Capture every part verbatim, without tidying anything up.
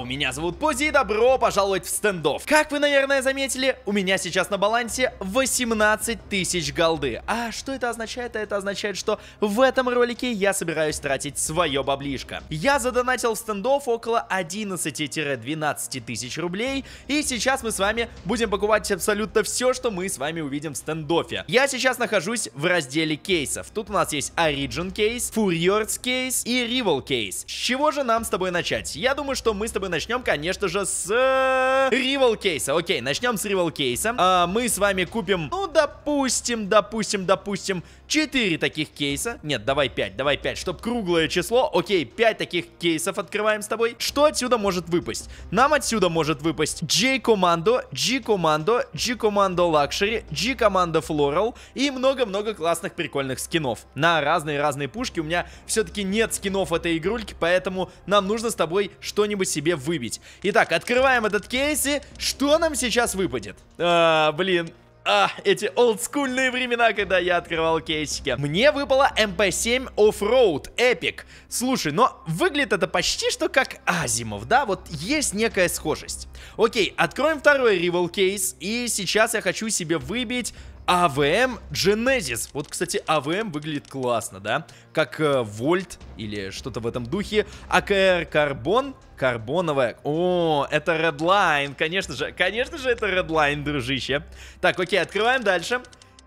Йоу, меня зовут Пози, и добро пожаловать в стендов. Как вы, наверное, заметили, у меня сейчас на балансе восемнадцать тысяч голды. А что это означает? Это означает, что в этом ролике я собираюсь тратить свое баблишко. Я задонатил в стендов около одиннадцати-двенадцати тысяч рублей, и сейчас мы с вами будем покупать абсолютно все, что мы с вами увидим в стендофе. Я сейчас нахожусь в разделе кейсов. Тут у нас есть Origin кейс, Furious кейс и Rival кейс. С чего же нам с тобой начать? Я думаю, что мы с тобой начнем, конечно же, с Rival кейса. Окей, начнем с Rival кейса. А, мы с вами купим, ну, допустим, допустим, допустим, четыре таких кейса. Нет, давай пять, давай пять, чтоб круглое число. Окей, пять таких кейсов открываем с тобой. Что отсюда может выпасть? Нам отсюда может выпасть J-Commando, G-Commando, G-Commando Luxury, G-Commando Floral и много-много классных прикольных скинов. На разные-разные пушки. У меня все-таки нет скинов этой игрульки, поэтому нам нужно с тобой что-нибудь себе выбить. Итак, открываем этот кейс, и что нам сейчас выпадет? А, блин... А, эти олдскульные времена, когда я открывал кейсики. Мне выпала эм пэ семь Offroad Epic. Слушай, но выглядит это почти что как Азимов, да? Вот есть некая схожесть. Окей, откроем второй Rival кейс. И сейчас я хочу себе выбить а вэ эм Genesis. Вот, кстати, а вэ эм выглядит классно, да? Как э, Вольт или что-то в этом духе. а ка эр Карбон. Карбоновая. О, это Redline. Конечно же, конечно же, это Redline, дружище. Так, окей, открываем дальше.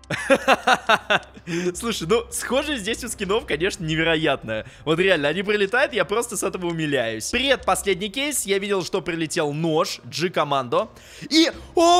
Слушай, ну, схоже здесь у скинов, конечно, невероятно. Вот реально, они прилетают, я просто с этого умиляюсь. Предпоследний кейс, я видел, что прилетел нож G-Commando. И...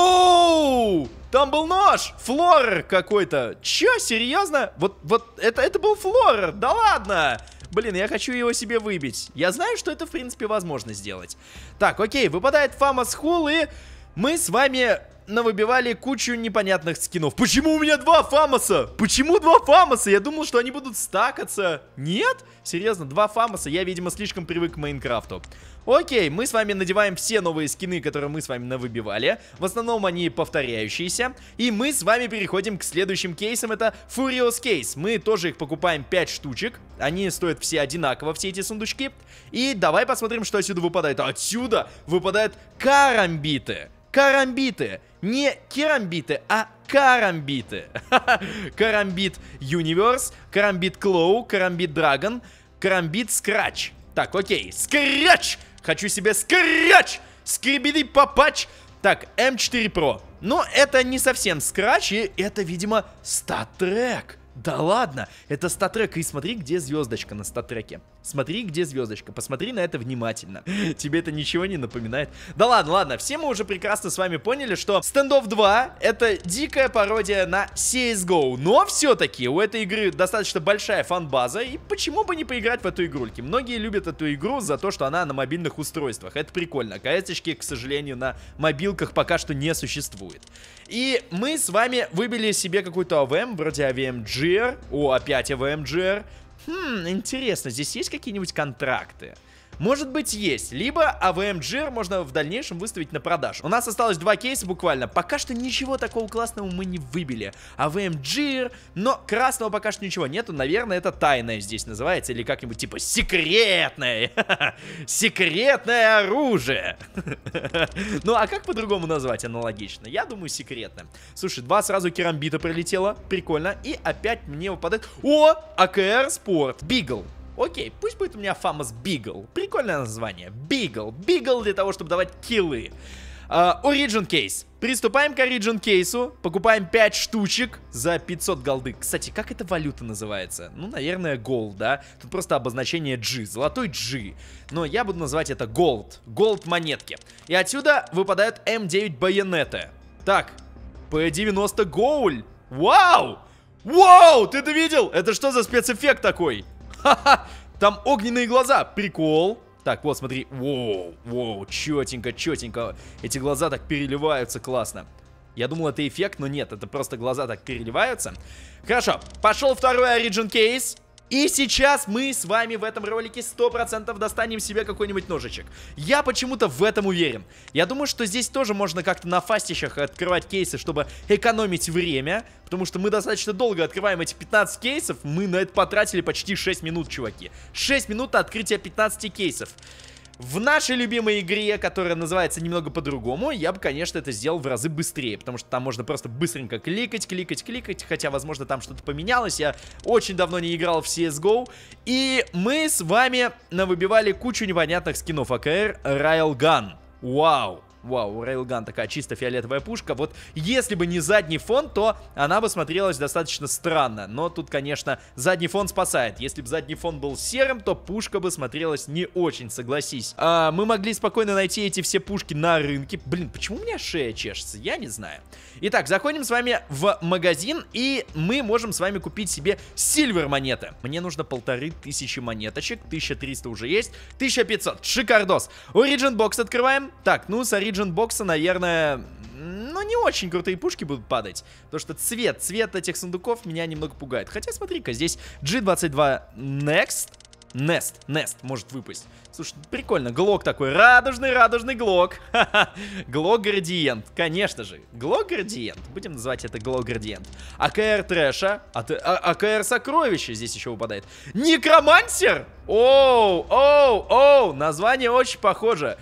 Оу! Там был нож! Флорер какой-то. Чё, серьезно? Вот, вот, это, это был Флорер, да ладно! Блин, я хочу его себе выбить. Я знаю, что это, в принципе, возможно сделать. Так, окей, выпадает Famous Hull, и мы с вами навыбивали кучу непонятных скинов. Почему у меня два Фамоса? Почему два Фамоса? Я думал, что они будут стакаться. Нет? Серьезно, два Фамоса? Я, видимо, слишком привык к Майнкрафту. Окей, мы с вами надеваем все новые скины, которые мы с вами навыбивали. В основном они повторяющиеся. И мы с вами переходим к следующим кейсам. Это Furious кейс. Мы тоже их покупаем пять штучек. Они стоят все одинаково, все эти сундучки. И давай посмотрим, что отсюда выпадает. Отсюда выпадают карамбиты. Карамбиты. Не керамбиты, а карамбиты. Карамбит Universe, карамбит Клоу, карамбит Драгон, карамбит Скрач. Так, окей, Скрач! Хочу себе Скрач! Скребиди попач! Так, эм четыре Pro. Но это не совсем Скрач, и это, видимо, стат-трек. Да ладно, это стат-трек. И смотри, где звездочка на стат-треке. Смотри, где звездочка. Посмотри на это внимательно. Тебе это ничего не напоминает? Да ладно, ладно. Все мы уже прекрасно с вами поняли, что Standoff два это дикая пародия на си эс го. Но все-таки у этой игры достаточно большая фан-база. И почему бы не поиграть в эту игрульку? Многие любят эту игру за то, что она на мобильных устройствах. Это прикольно. КС-очки, к сожалению, на мобилках пока что не существует. И мы с вами выбили себе какой-то а вэ эм, вроде а вэ эм джи ар. О, опять а вэ эм джи ар. Хм, интересно, здесь есть какие-нибудь контракты? Может быть, есть. Либо а вэ эм джи ар можно в дальнейшем выставить на продажу. У нас осталось два кейса буквально. Пока что ничего такого классного мы не выбили. а вэ эм джи ар, но красного пока что ничего нету. Наверное, это тайное здесь называется. Или как-нибудь типа секретное. Секретное оружие. Ну, а как по-другому назвать аналогично? Я думаю, секретное. Слушай, два сразу керамбита прилетело. Прикольно. И опять мне выпадает... О! а ка эр Sport. Бигл. Окей, пусть будет у меня Famous Beagle. Прикольное название. Beagle. Beagle для того, чтобы давать киллы. Uh, Origin кейс. Приступаем к Origin кейсу. Покупаем пять штучек за пятьсот голды. Кстати, как эта валюта называется? Ну, наверное, Gold, да? Тут просто обозначение G. Золотой G. Но я буду называть это Gold. Gold монетки. И отсюда выпадают эм девять байонеты. Так, пэ девяносто Goal. Вау! Вау! Ты это видел? Это что за спецэффект такой? Ха-ха! Там огненные глаза. Прикол. Так, вот, смотри. Воу, воу, четенько, четенько. Эти глаза так переливаются классно. Я думал, это эффект, но нет, это просто глаза так переливаются. Хорошо, пошел второй Origin кейс. И сейчас мы с вами в этом ролике сто процентов достанем себе какой-нибудь ножичек. Я почему-то в этом уверен. Я думаю, что здесь тоже можно как-то на фастищах открывать кейсы, чтобы экономить время. Потому что мы достаточно долго открываем эти пятнадцать кейсов. Мы на это потратили почти шесть минут, чуваки. шесть минут на открытие пятнадцати кейсов. В нашей любимой игре, которая называется немного по-другому, я бы, конечно, это сделал в разы быстрее, потому что там можно просто быстренько кликать, кликать, кликать, хотя, возможно, там что-то поменялось. Я очень давно не играл в си эс го, и мы с вами навыбивали кучу непонятных скинов АКР Railgun. Вау! Вау, у Railgun такая чисто фиолетовая пушка. Вот если бы не задний фон, то она бы смотрелась достаточно странно. Но тут, конечно, задний фон спасает. Если бы задний фон был серым, то пушка бы смотрелась не очень, согласись. А, мы могли спокойно найти эти все пушки на рынке. Блин, почему у меня шея чешется? Я не знаю. Итак, заходим с вами в магазин, и мы можем с вами купить себе сильвер монеты. Мне нужно полторы тысячи монеточек. тысяча триста уже есть. тысяча пятьсот. Шикардос. Origin бокс открываем. Так, ну, с Origin бокса, наверное, ну, не очень крутые пушки будут падать. Потому что цвет, цвет этих сундуков меня немного пугает. Хотя, смотри-ка, здесь джи двадцать два Next. Nest, Nest может выпасть. Слушай, прикольно, глок такой, радужный, радужный глок. Глок градиент, конечно же. Глок градиент, будем называть это глок градиент. АКР трэша, а, а, АКР сокровища здесь еще выпадает. Некромансер! Оу, оу, оу, название очень похоже.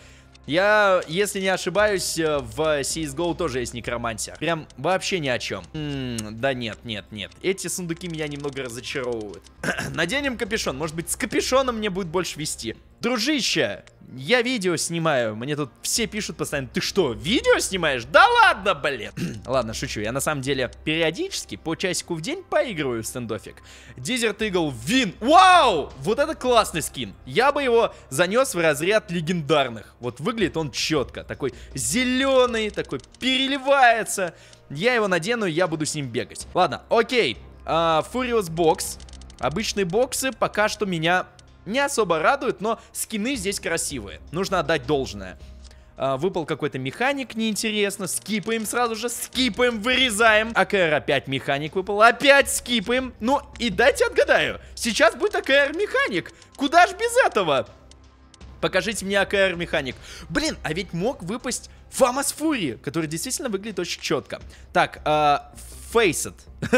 Я, если не ошибаюсь, в си эс го тоже есть некромансер. Прям вообще ни о чем. М-м, да нет, нет, нет. Эти сундуки меня немного разочаровывают. Наденем капюшон. Может быть, с капюшоном мне будет больше вести. Дружище, я видео снимаю. Мне тут все пишут постоянно: ты что, видео снимаешь? Да ладно, блин. Ладно, шучу. Я на самом деле периодически по часику в день поигрываю в стендофик. Desert Eagle Win. Вау! Вот это классный скин. Я бы его занес в разряд легендарных. Вот выглядит он четко. Такой зеленый, такой переливается. Я его надену, и я буду с ним бегать. Ладно, окей. Uh, Furious Box. Обычные боксы пока что меня не особо радуют, но скины здесь красивые. Нужно отдать должное. Uh, выпал какой-то механик, неинтересно. Скипаем сразу же, скипаем, вырезаем. АКР опять механик выпал, опять скипаем. Ну и дайте отгадаю. Сейчас будет АКР механик. Куда ж без этого? Покажите мне АКР механик. Блин, а ведь мог выпасть Фамас Фури, который действительно выглядит очень четко. Так, uh, Face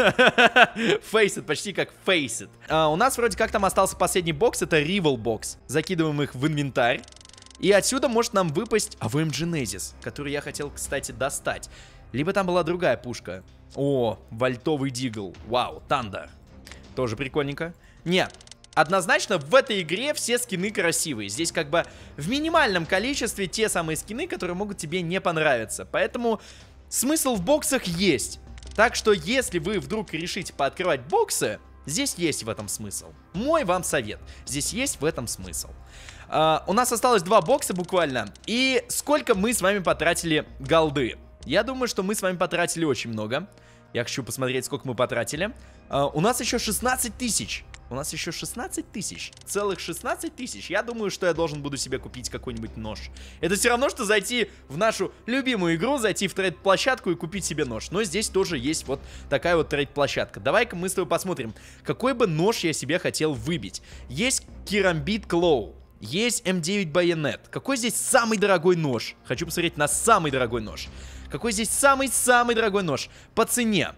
It. Face It, почти как Face It. Uh, у нас вроде как там остался последний бокс, это Rival Box. Закидываем их в инвентарь. И отсюда может нам выпасть эй ви эм Genesis, который я хотел, кстати, достать. Либо там была другая пушка. О, вольтовый дигл. Вау, Thunder. Тоже прикольненько. Нет. Однозначно в этой игре все скины красивые. Здесь как бы в минимальном количестве те самые скины, которые могут тебе не понравиться. Поэтому смысл в боксах есть. Так что если вы вдруг решите пооткрывать боксы, здесь есть в этом смысл. Мой вам совет. Здесь есть в этом смысл. Uh, у нас осталось два бокса буквально. И сколько мы с вами потратили голды? Я думаю, что мы с вами потратили очень много. Я хочу посмотреть, сколько мы потратили. Uh, у нас еще шестнадцать тысяч. У нас еще шестнадцать тысяч. Целых шестнадцать тысяч. Я думаю, что я должен буду себе купить какой-нибудь нож. Это все равно, что зайти в нашу любимую игру, зайти в трейд-площадку и купить себе нож. Но здесь тоже есть вот такая вот трейд-площадка. Давай-ка мы с тобой посмотрим, какой бы нож я себе хотел выбить. Есть Керамбит Клоу. Есть эм девять Bayonet. Какой здесь самый дорогой нож? Хочу посмотреть на самый дорогой нож. Какой здесь самый-самый дорогой нож? По цене.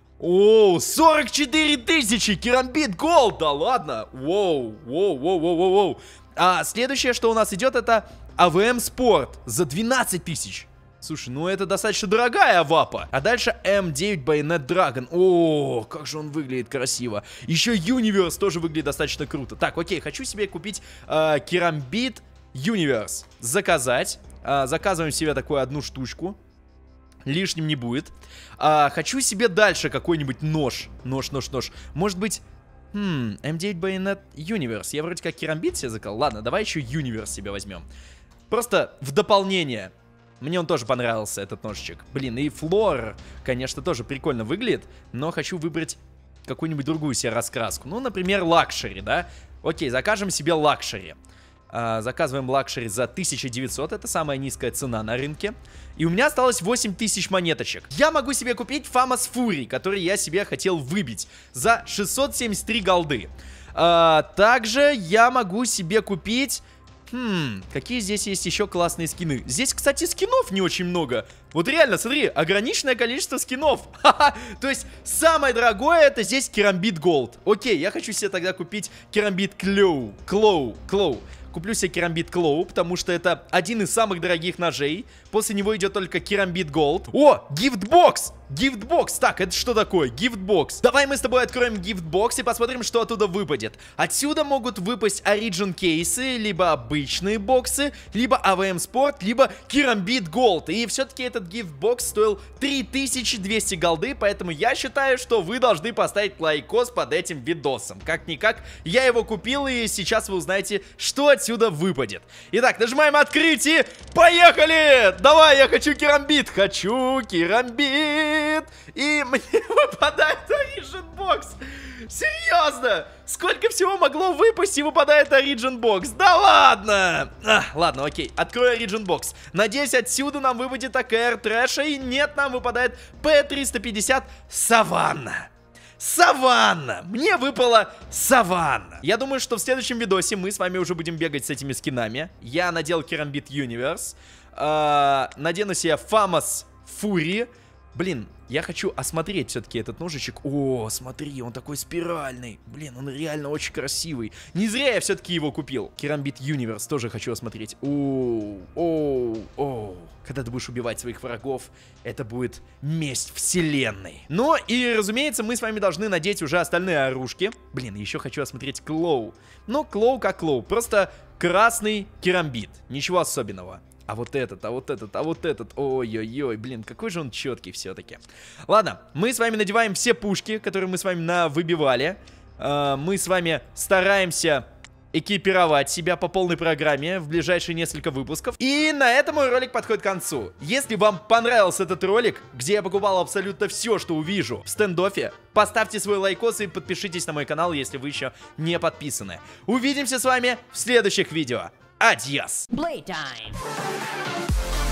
Оу, сорок четыре тысячи! Керамбит Голд! Да ладно! Воу, воу, воу, воу, воу, воу. А следующее, что у нас идет, это эй ви эм Sport за двенадцать тысяч. Слушай, ну это достаточно дорогая авапа. А дальше эм девять Bayonet Dragon. О, как же он выглядит красиво. Еще Universe тоже выглядит достаточно круто. Так, окей, хочу себе купить э, Керамбит Universe. Заказать. Э, заказываем себе такую одну штучку. Лишним не будет. А, хочу себе дальше какой-нибудь нож. Нож, нож, нож. Может быть... Хм, эм девять Bayonet Universe. Я вроде как Керамбит себе заказал. Ладно, давай еще Universe себе возьмем. Просто в дополнение. Мне он тоже понравился, этот ножичек. Блин, и Флор, конечно, тоже прикольно выглядит. Но хочу выбрать какую-нибудь другую себе раскраску. Ну, например, лакшери, да? Окей, закажем себе лакшери. Uh, заказываем лакшери за тысячу девятьсот. Это самая низкая цена на рынке. И у меня осталось восемь тысяч монеточек. Я могу себе купить Фамас Фури, который я себе хотел выбить, за шестьсот семьдесят три голды. uh, Также я могу себе купить... Хм, какие здесь есть еще классные скины? Здесь, кстати, скинов не очень много. Вот реально, смотри, ограниченное количество скинов. Ха-ха. То есть, самое дорогое это здесь Керамбит Голд. Окей, я хочу себе тогда купить Керамбит Клоу. Клоу, Клоу. куплю себе керамбит Клоу, потому что это один из самых дорогих ножей. После него идет только керамбит Голд. О, гифтбокс! Гифтбокс. Так, это что такое? Гифтбокс. Давай мы с тобой откроем гифтбокс и посмотрим, что оттуда выпадет. Отсюда могут выпасть Origin кейсы, либо обычные боксы, либо эй ви эм Sport, либо керамбит Голд. И все-таки этот гифтбокс стоил три тысячи двести голды, поэтому я считаю, что вы должны поставить лайкос под этим видосом. Как-никак, я его купил, и сейчас вы узнаете, что отсюда выпадет. Итак, нажимаем открытие. Поехали! Давай, я хочу керамбит. Хочу керамбит. И мне выпадает Origin Box. Серьезно? Сколько всего могло выпасть и выпадает Origin Box? Да ладно! А, ладно, окей, открою Origin Box. Надеюсь, отсюда нам выпадет эй ка эр Трэша. И нет, нам выпадает пэ триста пятьдесят Саванна. Саванна! Мне выпала Саванна. Я думаю, что в следующем видосе мы с вами уже будем бегать с этими скинами. Я надел керамбит Universe. э, Надену себе Фамос Фури. Блин, я хочу осмотреть все-таки этот ножичек. О, смотри, он такой спиральный. Блин, он реально очень красивый. Не зря я все-таки его купил. Керамбит Universe тоже хочу осмотреть. Оу, оу, оу. Когда ты будешь убивать своих врагов, это будет месть вселенной. Ну и, разумеется, мы с вами должны надеть уже остальные оружки. Блин, еще хочу осмотреть Клоу. Ну, Клоу как Клоу. Просто красный керамбит. Ничего особенного. А вот этот, а вот этот, а вот этот. Ой-ой-ой, блин, какой же он четкий все-таки. Ладно, мы с вами надеваем все пушки, которые мы с вами навыбивали. э, Мы с вами стараемся экипировать себя по полной программе в ближайшие несколько выпусков. И на этом мой ролик подходит к концу. Если вам понравился этот ролик, где я покупал абсолютно все, что увижу в стендоффе, поставьте свой лайкос и подпишитесь на мой канал, если вы еще не подписаны. Увидимся с вами в следующих видео. Адьос! Playtime.